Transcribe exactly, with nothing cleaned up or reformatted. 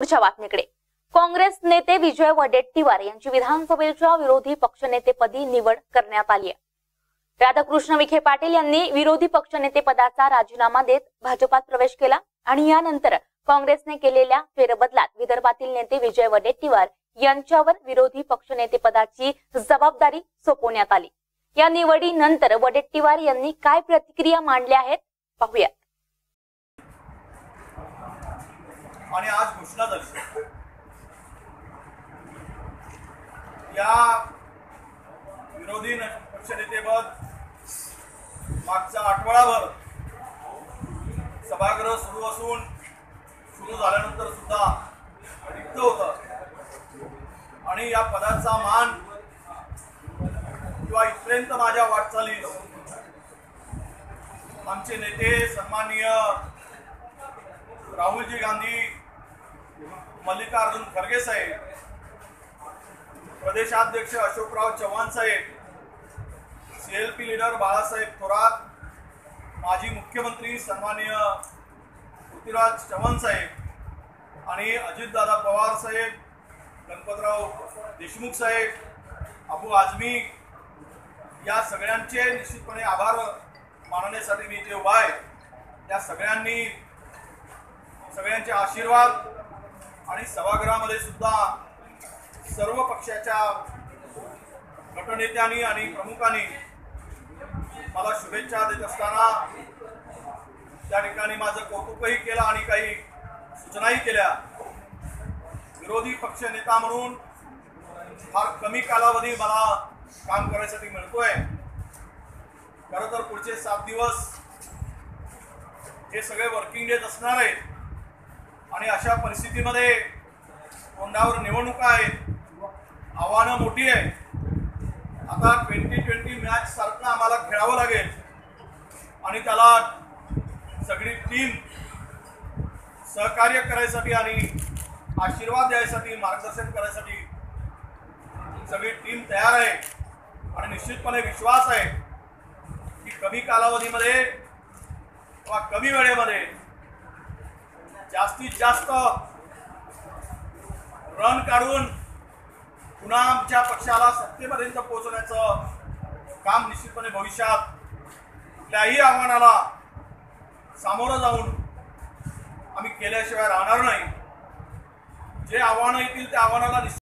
पुढच्या बातमीकडे. काँग्रेस नेते विजय वडेट्टीवार यांची विधानसभेच्या विरोधी पक्षनेतेपदी निवड करण्यात आली आहे. राधाकृष्ण विखे पाटील यांनी विरोधी पक्षनेते पदाचा राजीनामा देत भाजपात प्रवेश केला आणि यानंतर काँग्रेसने केलेल्या फेरबदलात विदर्भातील नेते विजय वडेट्टीवार यांच्यावर विरोधी पक्षनेते पदाची जबाबदारी सोपवण्यात आली. या निवडीनंतर वडेट्टीवार यांनी काय प्रतिक्रिया मांडल्या आहेत पाहूया. आणि आज घोषणा झाली या विरोधी पक्षनेतेपद मागचा आठवडाभर सभागृह सुरू असून सुरू झाल्यानंतर सुद्धा रिक्त होतं आणि या पदाचा मान किंवा इथपर्यंत माझ्या वाटचालीस आमचे नेते सन्माननीय राहुलजी गांधी, मल्लिकार्जुन खरगे साहेब, प्रदेशाध्यक्ष अशोकराव चव्हाण साहेब, सीएलपी लीडर बाळासाहेब थोरात, माजी मुख्यमंत्री सन्माननीय पृथ्वीराज चव्हाण साहेब आणि अजितदादा पवार साहेब, गणपतराव देशमुख साहेब, अबू आझमी या सगळ्यांचे निश्चितपणे आभार मानण्यासाठी मी इथे उभा आहे. या सगळ्यांनी सगळ्यांचे आशीर्वाद आणि सभागृहामध्ये सुद्धा सर्व पक्षाच्या गटनेत्यांनी आणि प्रमुखांनी मला शुभेच्छा देत असताना त्या ठिकाणी माझं कौतुकही केलं आणि काही सूचनाही केल्या. विरोधी पक्ष नेता म्हणून फार कमी कालावधी मला काम करायसाठी मिळतोय. खरं तर पुढचे सात दिवस हे सगळे वर्किंग डेज असणार आहेत आणि अशा परिस्थितीमध्ये तोंडावर निवडणुका आहेत, आव्हानं मोठी आहे. आता ट्वेंटी ट्वेंटी मॅच सारखं आम्हाला खेळावं लागेल आणि त्याला सगळी टीम सहकार्य करायसाठी आणि आशीर्वाद द्यायसाठी, मार्गदर्शन करायसाठी सगळी टीम तयार आहे आणि निश्चितपणे विश्वास आहे की कमी कालावधीमध्ये किंवा कमी वेळेमध्ये जास्तीत जास्त रन काढून पुन्हा आमच्या पक्षाला सत्तेपर्यंत पोहोचण्याचं काम निश्चितपणे भविष्यात कुठल्याही आव्हानाला सामोरं जाऊन आम्ही केल्याशिवाय राहणार नाही. जे आव्हानं येतील त्या आव्हानाला